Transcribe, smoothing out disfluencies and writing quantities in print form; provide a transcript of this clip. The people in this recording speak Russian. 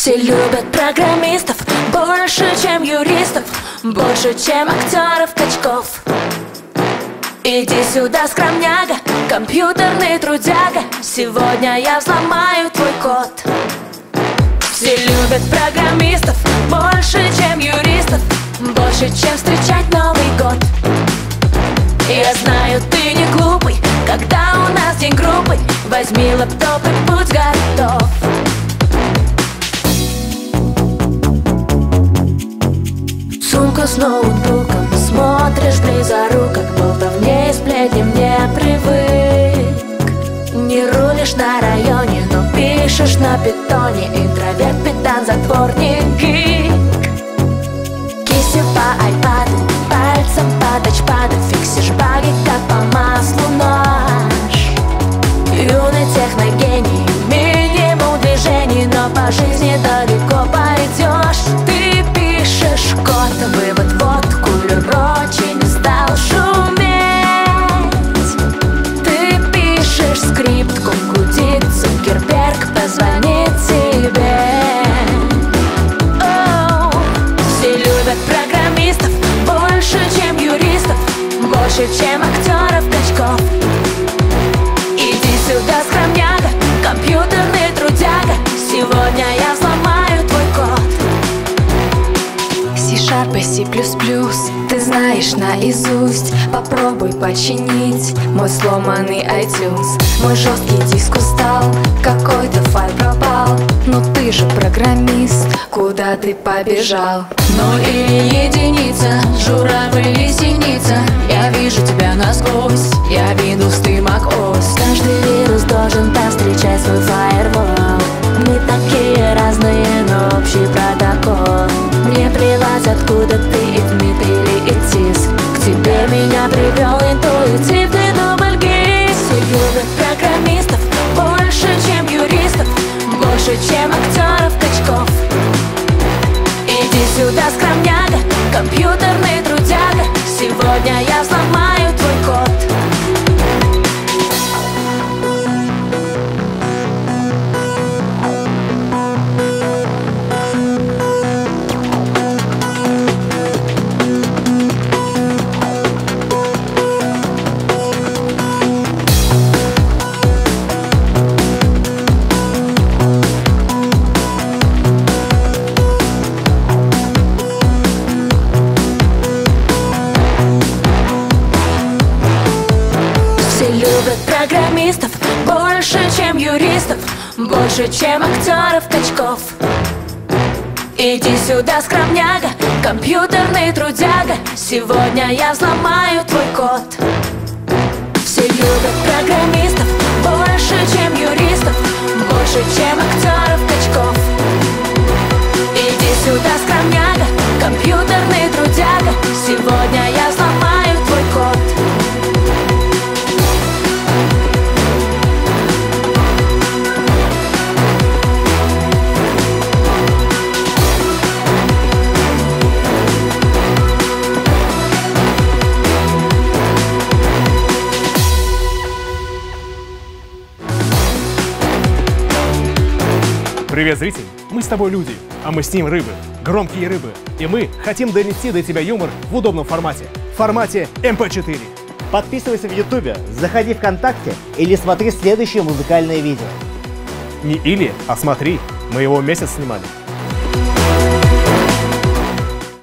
Все любят программистов больше, чем юристов, больше, чем актеров, качков. Иди сюда, скромняга, компьютерный трудяга, сегодня я взломаю твой код. Все любят программистов больше, чем юристов, больше, чем встречать Новый год. Я знаю, ты не глупый, когда у нас день группы, возьми лаптоп и будь готов. Сумка с ноутбуком, смотришь близоруко, к болтовне и сплетням не привык. Не рулишь на районе, но пишешь на питоне, интроверт, педант, затворник, гик. Кисью по айпаду, пальцем по тачпаду, фиксишь баги, как по маслу нож. Юный техногений, минимум движений, но по жизни далеко пойдешь. Ты пишешь код, вывод, вот кулер очень стал шуметь. Ты пишешь скрипт, код гудит, Цукерберг позвонит тебе. Все любят программистов больше, чем юристов, больше, чем актеров, качков. Иди сюда, скромняга, компьютерный трудяга, сегодня я взломаю твой код. C-Sharp и C++, ты знаешь наизусть, попробуй починить мой сломанный iTunes. Мой жесткий диск устал, какой-то файл пропал, но ты же программист, куда ты побежал? Ноль или единица, журавль или синица, я вижу тебя насквозь, я Windows, ты macOS. Каждый вирус должен повстречать свой фаервол. Мы такие разные, но общий протокол. Мне плевать, откуда ты, и Дмитрий или Тис, к тебе меня привел интуитивный дубль-гис. Все любят программистов больше, чем юристов, больше, чем актеров, качков. Иди сюда, скромняга, компьютерный трудяга, сегодня я взломаю твой код. Программистов больше, чем юристов, больше, чем актеров, качков. Иди сюда, скромняга, компьютерный трудяга, сегодня я взломаю твой код. Все любят программистов больше, чем юристов, больше, чем актеров, качков. Иди сюда, скромняга, компьютерный трудяга, сегодня я взломаю твой код. Привет, зритель! Мы с тобой люди, а мы с ним рыбы, громкие рыбы. И мы хотим донести до тебя юмор в удобном формате, в формате MP4. Подписывайся в Ютубе, заходи ВКонтакте или смотри следующее музыкальное видео. Не или, а смотри, мы его месяц снимали.